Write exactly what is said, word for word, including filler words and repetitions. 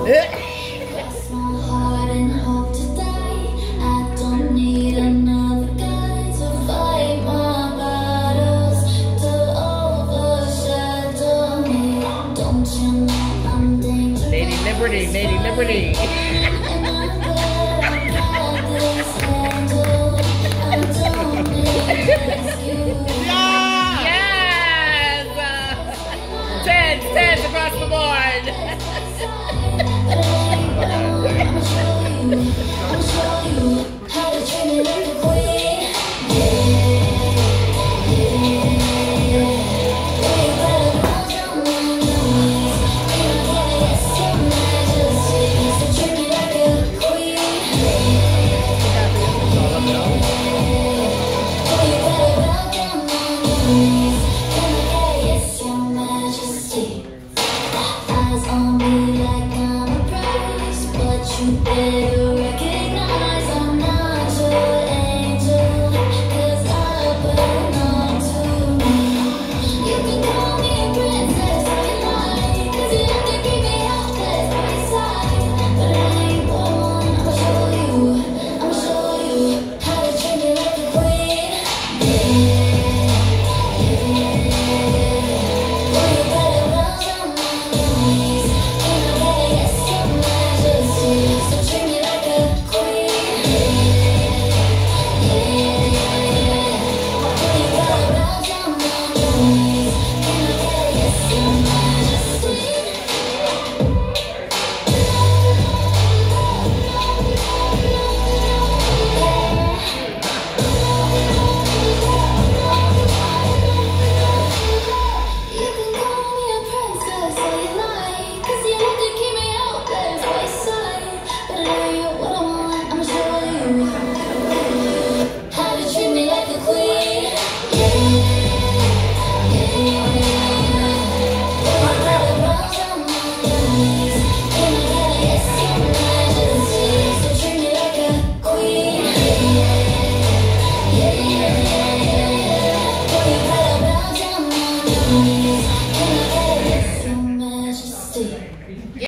Cross my heart and hope to die. I don't need another guy to fight my battles, to overshadow me. Don't you know I'm dangerous? Lady Liberty, Lady Liberty. And I'm glad I got this handle. I don't need excuse. Yes! Tens, tens across the board. I'ma show you, I'ma show you how to treat me like a queen. Yeah, yeah. Well, you better bow down on your knees. Can I get a yes, your majesty? So treat me like a queen. Yeah, yeah. Well, you better bow down on your knees. Can I get a yes, your majesty? Eyes on me like I'm a prize, but you better